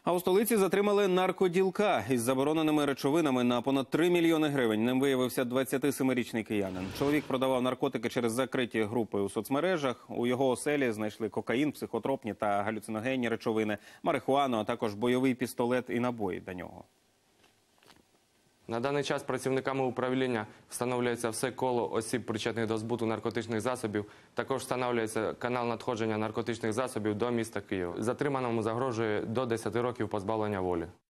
А у столиці затримали наркоділка із забороненими речовинами на понад 3 мільйони гривень. Ним виявився 27-річний киянин. Чоловік продавав наркотики через закриті групи у соцмережах. У його оселі знайшли кокаїн, психотропні та галюциногенні речовини, марихуану, а також бойовий пістолет і набої до нього. На даний час працівниками управління встановлюється все коло осіб, причетних до збуту наркотичних засобів. Також встановлюється канал надходження наркотичних засобів до міста Києва. Затриманому загрожує до 10 років позбавлення волі.